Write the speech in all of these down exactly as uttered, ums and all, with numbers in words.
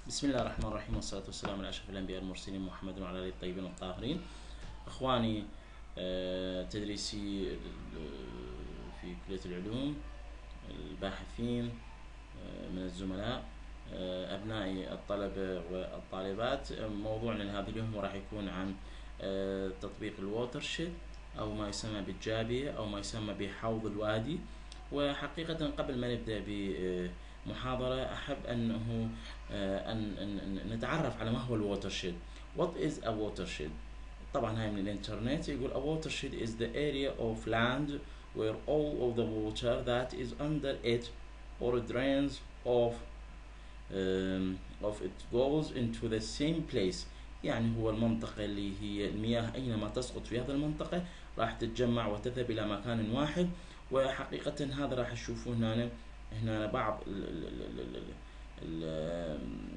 بسم الله الرحمن الرحيم، والصلاة والسلام على أشرف الأنبياء والمرسلين محمد وعلى آله الطيبين الطاهرين. إخواني تدريسي في كلية العلوم، الباحثين من الزملاء، أبنائي الطلبة والطالبات، موضوعنا لهذا اليوم راح يكون عن تطبيق الووترشيد أو ما يسمى بالجابية أو ما يسمى بحوض الوادي. وحقيقة قبل ما نبدأ بمحاضرة أحب أنه أن نتعرف على ما هو الووترشيد. What is a watershed؟ طبعا هاي من الانترنت. يقول a watershed is the area of land where all of the water that is under it or drains of um, of it goes into the same place. يعني هو المنطقة اللي هي المياه أينما تسقط في هذه المنطقة راح تتجمع وتذهب إلى مكان واحد. وحقيقة هذا راح تشوفون هنا هنا بعض ال ال ال ال ال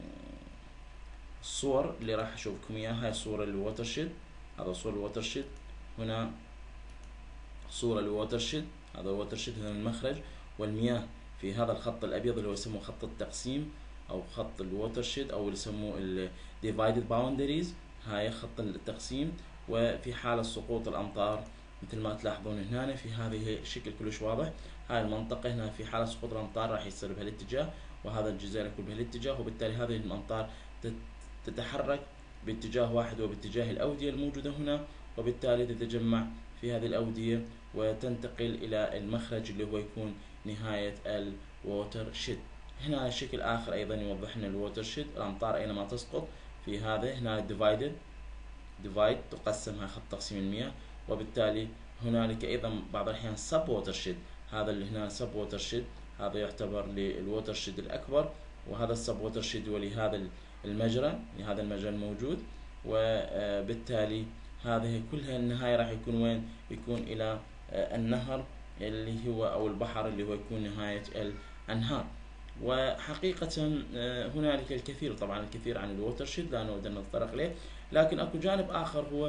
الصور اللي راح أشوفكم إياها. هاي صورة الووترشيد، هذا صورة الووترشيد. هنا صورة الووترشيد، هذا الووترشيد، هنا المخرج والمياه في هذا الخط الأبيض اللي هو يسموه خط التقسيم أو خط الووترشيد أو اللي يسموه ال divided boundaries. هاي خط التقسيم. وفي حالة سقوط الأمطار مثل ما تلاحظون هنا في هذه الشكل كلش واضح. هاي المنطقة هنا في حالة سقوط الأمطار راح يصير بهالاتجاه، وهذا الجزيرة يكون بهالاتجاه، وبالتالي هذه الأمطار تتحرك باتجاه واحد وباتجاه الأودية الموجودة هنا، وبالتالي تتجمع في هذه الأودية وتنتقل إلى المخرج اللي هو يكون نهاية الووترشيد. هنا شكل آخر أيضا يوضح لنا الووترشيد، الأمطار أينما تسقط في هذا هنا divided divide تقسم، هاي خط تقسيم المياه. وبالتالي هنالك أيضا بعض الأحيان sub watershed، هذا اللي هنا sub watershed هذا يعتبر للووترشيد الأكبر، وهذا السب ووترشيد ولهذا المجرى لهذا المجرى الموجود. وبالتالي هذه كلها النهاية راح يكون وين؟ يكون إلى النهر اللي هو أو البحر اللي هو يكون نهاية الأنهار. وحقيقة هنالك الكثير، طبعا الكثير عن الووترشيد لا نود أن نتطرق إليه، لكن أكو جانب آخر هو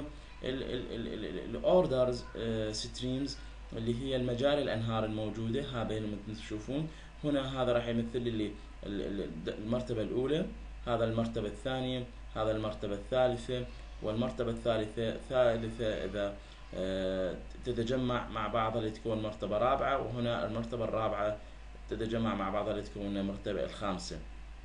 الأوردرز ستريمز اللي هي المجاري الأنهار الموجودة. هذا مثل تشوفون هنا، هذا راح يمثل لي المرتبة الأولى، هذا المرتبة الثانية، هذا المرتبة الثالثة، والمرتبة الثالثة ثالثة إذا تتجمع مع بعضها لتكون مرتبة رابعة، وهنا المرتبة الرابعة تتجمع مع بعضها لتكون المرتبة الخامسة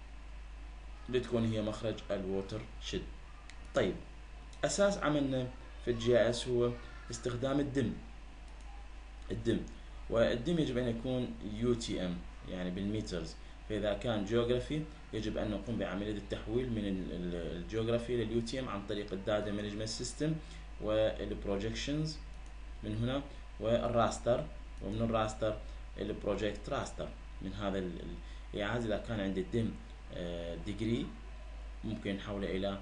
لتكون هي مخرج الووترشيد. طيب، أساس عملنا في الجي اي اس هو استخدام الدم الدم والدم يجب أن يكون يو تي ام يعني بالميترز. فإذا كان جيوغرافي يجب أن نقوم بعملية التحويل من الجيوغرافي لليو تي ام عن طريق الداتا مانجمنت سيستم والبروجكشنز من هنا، والراستر، ومن الراستر البروجكت راستر. من هذا الإعادة إذا كان عندي الدم ديجري ممكن نحوله إلى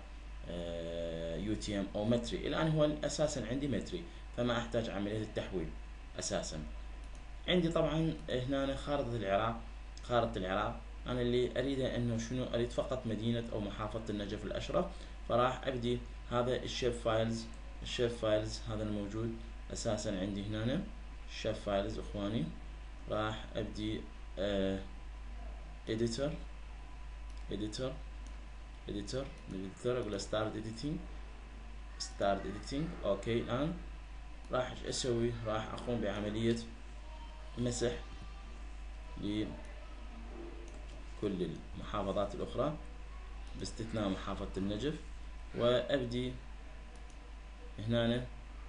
يو تي ام أو متري. الآن هو أساسا عندي متري، فما أحتاج عملية التحويل أساسا. عندي طبعا هنا خارطة العراق. خارطة العراق أنا اللي أريده أنه شنو؟ أريد فقط مدينة أو محافظة النجف الأشرف، فراح أبدي هذا الشيب فايلز. الشيب فايلز هذا الموجود أساسا عندي هنا الشيب فايلز. إخواني راح أبدي آه editor editor editor editor أقول start editing start editing. أوكي، الآن راح أسوي راح أقوم بعملية مسح لكل المحافظات الأخرى باستثناء محافظة النجف، وأبدي هنا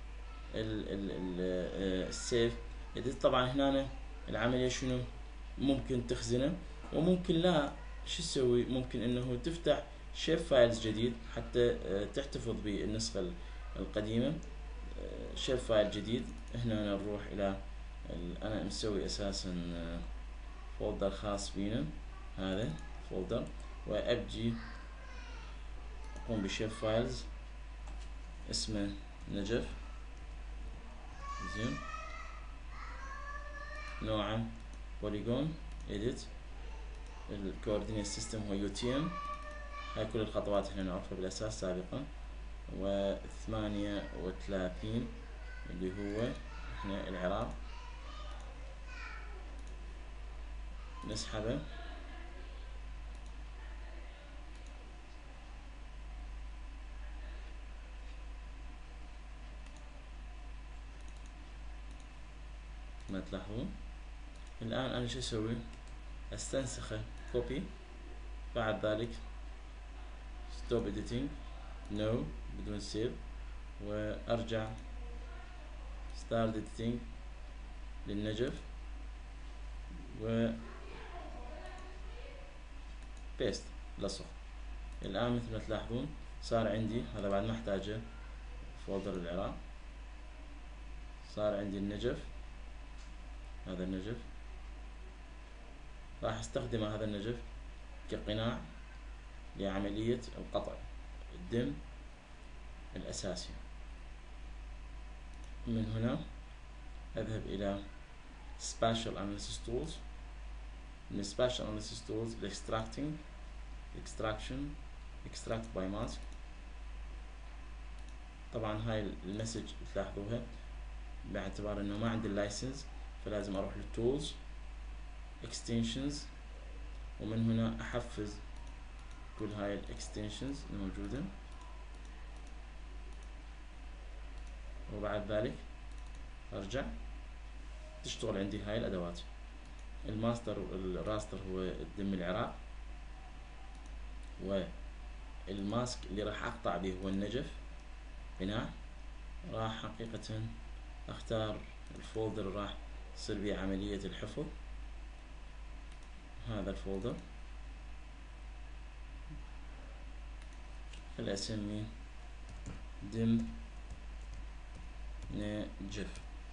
السيف إديت. طبعا هنا العملية شنو؟ ممكن تخزنه وممكن لا. شو تسوي؟ ممكن انه تفتح شيب فايلز جديد حتى تحتفظ بالنسخة القديمة. شيب فايل جديد، هنا نروح الى انا مسوي اساسا فولدر خاص بينا، هذا فولدر، وابجي اقوم بشيب فايلز اسمه نجف، زين، نوعه بوليجون، edit، الكوردينيت سيستم هو يو تي ام. هاي كل الخطوات احنا نعرفها بالاساس سابقا. وثمانية وثلاثين اللي هو احنا العراق، نسحبه ما تلاحظون. الآن أنا شو أسوي؟ أستنسخه كوبي، بعد ذلك stop editing no بدون save، وأرجع start editing للنجف و paste لصق. الآن مثل ما تلاحظون صار عندي هذا بعد ما احتاجه فولدر العراق، صار عندي النجف، هذا النجف راح استخدم هذا النجف كقناع لعملية القطع الدم الأساسي. من هنا أذهب إلى Spatial Analysis Tools، من Spatial Analysis Tools Extracting Extraction Extract by Mask. طبعا هاي المسج تلاحظوها باعتبار انه ما عندي اللايسنس، فلازم اروح للتولز اكستنشنز، ومن هنا احفز كل هاي الاكستنشنز الموجودة، وبعد ذلك ارجع تشتغل عندي هاي الادوات. الماستر الراستر هو الدم العراق، والماسك اللي راح اقطع به هو النجف قناع. راح حقيقة اختار الفولدر اللي راح تصير به عملية الحفظ، هذا الفولدر خلي اسميه دم نجف.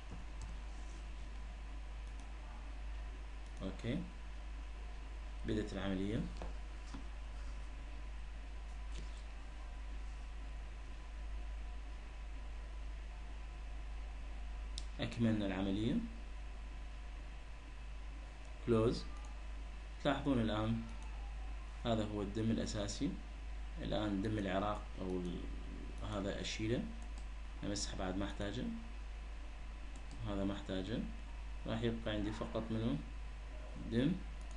اوكي، بدأت العملية. أكملنا العملية كلوز. تلاحظون الآن هذا هو الدم الأساسي. الآن دم العراق أو هذا أشيله، أمسح بعد ما أحتاجه، هذا ما أحتاجه، راح يبقى عندي فقط منه دم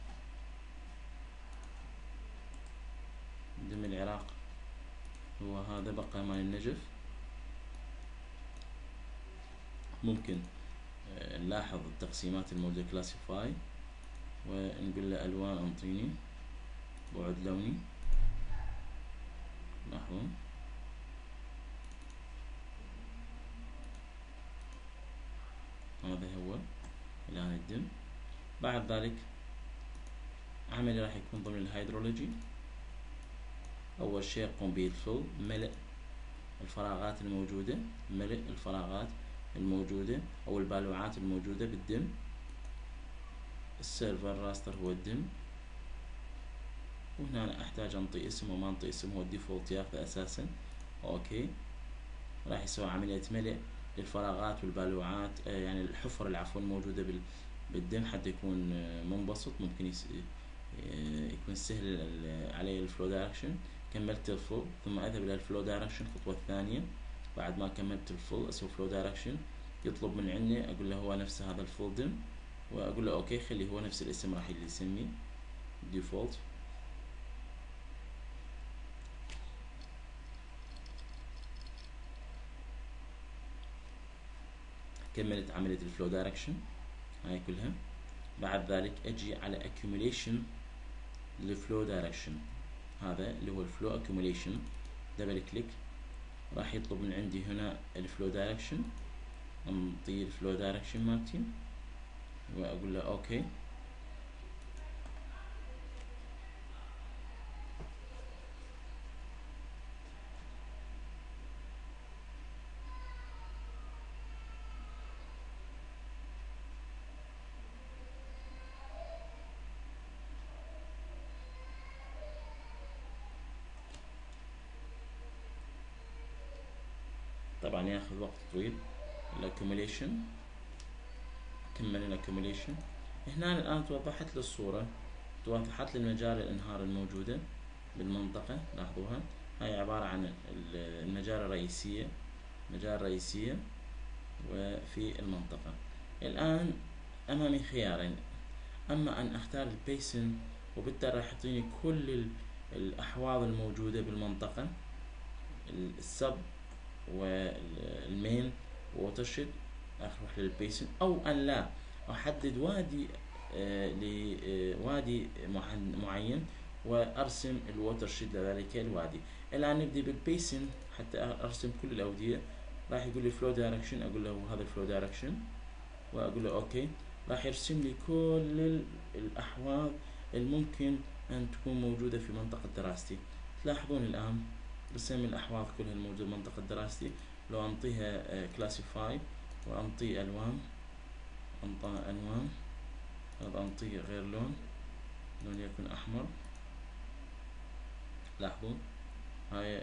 دم العراق، هو هذا بقى مال النجف. ممكن نلاحظ التقسيمات الموجودة كلاسيفاي، ونقول له ألوان أنطيني بعد لوني. لاحظون هذا هو الآن الدم. بعد ذلك عملي راح يكون ضمن الهيدرولوجي. أول شيء قم بالفل ملء الفراغات الموجودة، ملء الفراغات الموجودة أو البالوعات الموجودة بالدم. السيرفر راستر هو الدم، وهنا أنا أحتاج أنطي اسم وما أنطي اسم، هو الديفولت ياخذه أساسا. أوكي، راح يسوي عملية ملء للفراغات والبالوعات، آه يعني الحفر العفو الموجودة بالدم حتى يكون منبسط، ممكن يس يكون سهل عليه الفلو دايركشن. كملت الفل، ثم أذهب إلى الفلو دايركشن الخطوة الثانية. بعد ما كملت الفل أسوي فلو دايركشن، يطلب من عندي أقول له هو نفس هذا الفول دم، وأقول له أوكي خلي هو نفس الاسم راح يسميه ديفولت. كملت عملية الفلو دايركشن هاي كلها. بعد ذلك أجي على accumulation للفلو دايركشن، هذا اللي هو الفلو accumulation، دبل كليك راح يطلب من عندي هنا الفلو دايركشن، انطي الفلو دايركشن مالتي واقول له اوكي. طبعا ياخذ وقت طويل الاكيوميليشن. كمل الاكيوميليشن. هنا الان توضحت لي الصورة، توضحت لي المجاري الانهار الموجودة بالمنطقة. لاحظوها هاي عبارة عن المجاري الرئيسية، مجاري رئيسية وفي المنطقة. الان امامي خيارين، اما ان اختار البيسن وبالتالي راح يعطيني كل الاحواض الموجودة بالمنطقة، السب والمين ووترشيد، اروح للبيسن، او ان لا احدد وادي آه لوادي معين وارسم الووتر شيد لذلك الوادي. الان نبدي بالبيسن حتى ارسم كل الاودية. راح يقول لي فلو دايركشن، اقول له هذا الفلو دايركشن واقول له اوكي. راح يرسم لي كل الاحواض الممكن ان تكون موجودة في منطقة دراستي. تلاحظون الان رسم الاحواض كلها الموجودة في منطقة دراستي. لو انطيها كلاسيفاي وانطي الوان، انطى الوان، هذا انطيه غير لون، لون يكون احمر. لاحظوا هاي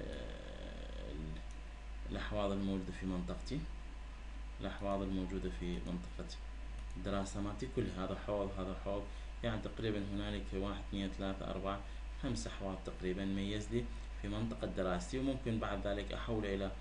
الاحواض الموجودة في منطقتي، الاحواض الموجودة في منطقة الدراسة مالتي كلها. هذا حوض، هذا حوض، يعني تقريبا هنالك واحد اثنين ثلاثة أربعة خمس أحواض تقريبا ميز لي في منطقة دراستي. وممكن بعد ذلك أحوله إلى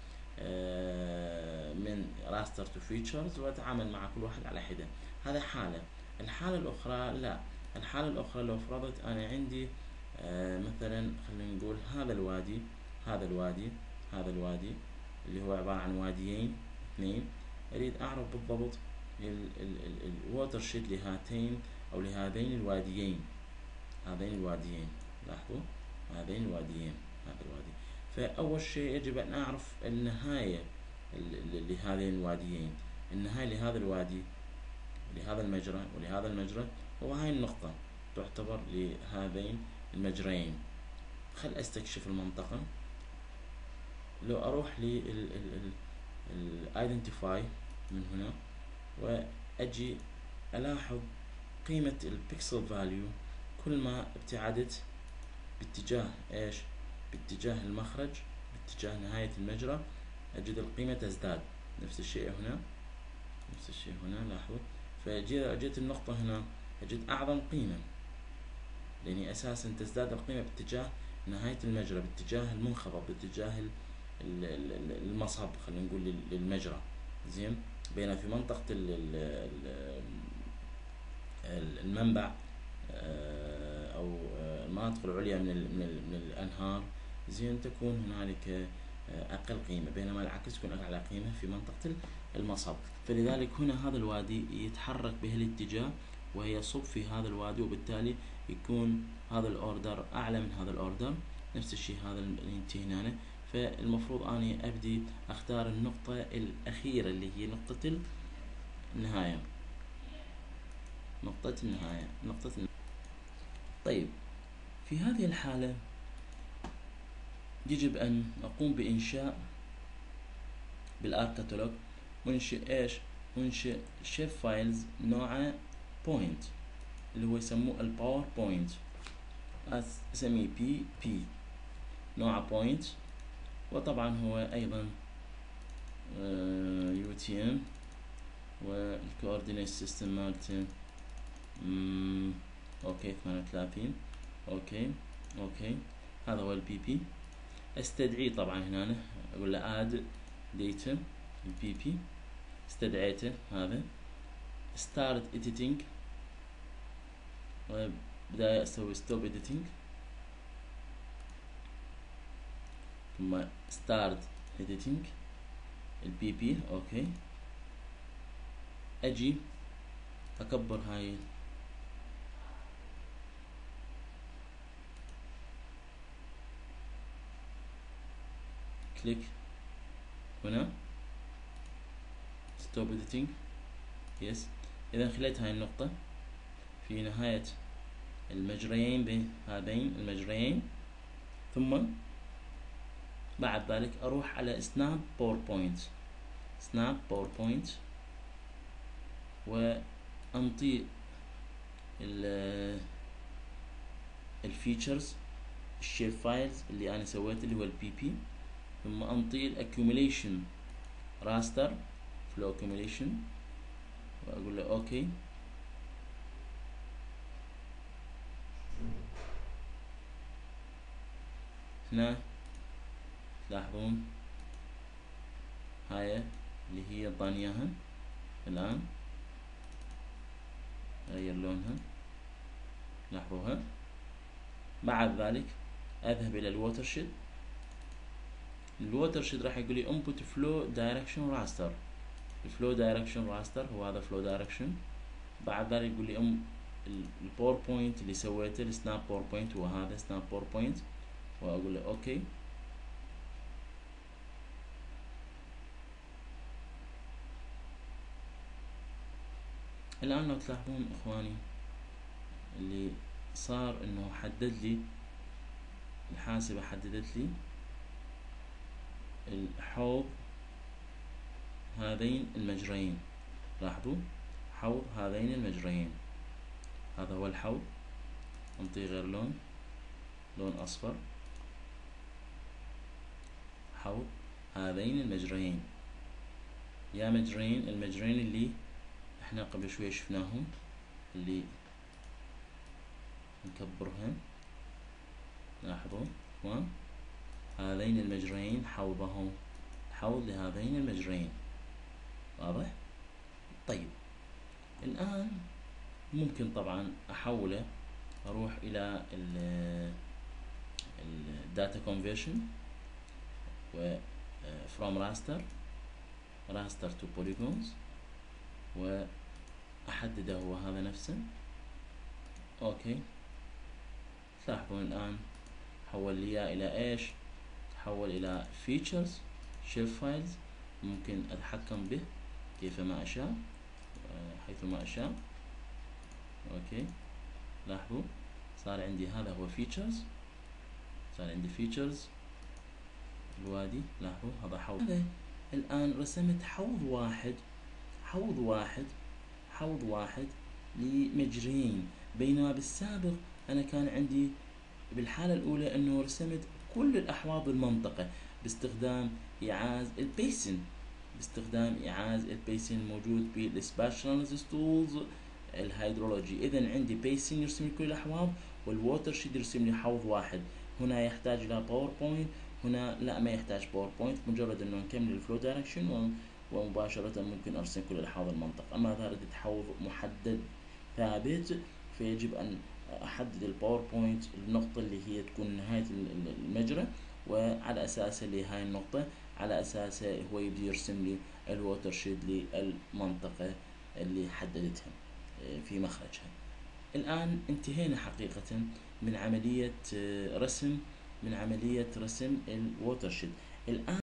من راستر تو فيتشرز وأتعامل مع كل واحد على حدة. هذا حالة. الحالة الأخرى لا، الحالة الأخرى لو فرضت أنا عندي مثلا خلينا نقول هذا الوادي، هذا الوادي، هذا الوادي اللي هو عبارة عن واديين اثنين، أريد أعرف بالضبط الووتر شيد لهاتين أو لهذين الواديين، هذين الواديين. لاحظوا هذين الواديين، هذا الوادي. فأول شيء يجب أن أعرف النهاية لهذين الواديين، النهاية لهذا الوادي، لهذا المجرى ولهذا المجرى، وهاي النقطة تعتبر لهذين المجريين. خل أستكشف المنطقة. لو أروح لل identify من هنا وأجي ألاحظ قيمة البيكسل فاليو، كل ما ابتعدت باتجاه ايش؟ باتجاه المخرج، باتجاه نهاية المجرى، أجد القيمة تزداد. نفس الشيء هنا، نفس الشيء هنا. لاحظوا فجيت النقطة هنا أجد أعظم قيمة، لأني أساسا تزداد القيمة باتجاه نهاية المجرى، باتجاه المنخفض، باتجاه المصب خلينا نقول للمجرى. زين. بينما في منطقة المنبع أو المناطق العليا من من الأنهار، زين، تكون هنالك أقل قيمة، بينما العكس تكون أعلى قيمة في منطقة المصب. فلذلك هنا هذا الوادي يتحرك بهالاتجاه ويصب في هذا الوادي، وبالتالي يكون هذا الأوردر أعلى من هذا الأوردر. نفس الشيء هذا اللي ينتهي هنا. فالمفروض أني أبدي أختار النقطة الأخيرة اللي هي نقطة النهاية، نقطة النهاية، نقطة النهاية. طيب في هذه الحالة يجب أن أقوم بإنشاء بالآر كاتالوج، وننشئ إيش؟ وننشئ شيب فايلز نوعه بوينت، اللي هو يسموه الباور بوينت، أسميه بي بي نوعه بوينت. وطبعا هو أيضا يو تي ام، والكوردينيت سيستم مالته اوكي ثمانية وثلاثين. اوكي اوكي هذا هو البي بي. استدعيه طبعا هنا، اقول له اد ديتا البي بي، استدعيته هذا. ستارت اديتنج، وبداية اسوي ستوب اديتنج، ثم ستارت اديتنج البي بي. اوكي اجي اكبر هاي كليك هنا ستوب اديتنج يس. اذا خليت هاي النقطة في نهاية المجريين بين هذين المجريين، ثم بعد ذلك اروح على سناب باوربوينت، سناب باوربوينت، وانطي الفيتشرز الشيب فايلز اللي انا سويته اللي هو البي بي، ثم انطي الاكيوميليشن راستر فلو اكيوميليشن، واقول له اوكي. هنا تلاحظون هاي اللي هي ضانياها الان، غير لونها، لاحظوها. بعد ذلك اذهب الى الووتر شيد. الووتر شيد راح يقول لي input flow direction raster. الفلو دايركشن راستر هو هذا فلو دايركشن بعد ذلك يقول لي ام الباوربوينت اللي سويته السناب باوربوينت هو هذا سناب باوربوينت، واقول له اوكي. الان لو تلاحظون اخواني اللي صار انه حدد لي الحاسبة حددت لي الحوض هذين المجريين. لاحظوا حوض هذين المجريين، هذا هو الحوض. نعطيه غير لون، لون اصفر. حوض هذين المجريين، يا مجرين المجرين اللي احنا قبل شوية شفناهم، اللي نكبرهم. لاحظوا اخوان هذين المجريين حوضهم، حوض لهذين المجريين. واضح؟ طيب الآن ممكن طبعا أحوله، أروح إلى الداتا conversion و from raster raster to polygons، وأحدده هو هذا نفسه. أوكي، تلاحظون الآن حول لي إلى إيش؟ تحول إلى features shape files، ممكن أتحكم به كيفما أشاء حيثما أشاء. أوكي، لاحظوا صار عندي هذا هو features، صار عندي features الوادي. لاحظوا هذا حوض. هذا الآن رسمت حوض واحد، حوض واحد حوض واحد لمجريين، بينما بالسابق أنا كان عندي بالحالة الأولى أنه رسمت كل الأحواض المنطقة باستخدام إعاز البيسن، باستخدام إعاز البيسن الموجود بالسباشال تولز الهيدرولوجي. إذا عندي بيسن يرسم لي كل الأحواض، والووترشيد يرسم لي حوض واحد. هنا يحتاج إلى باوربوينت، هنا لا ما يحتاج باوربوينت، مجرد إنه نكمل الفلو دايركشن ومباشرة ممكن أرسم كل الأحواض المنطقة. أما إذا أردت حوض محدد ثابت فيجب أن أحدد الباوربوينت النقطة اللي هي تكون نهاية المجرى، وعلى أساسه لهاي النقطة على أساسه هو يبدي يرسم لي الووترشيد للمنطقة اللي حددتها في مخرجها. الآن انتهينا حقيقة من عملية رسم من عملية رسم الووترشيد. الآن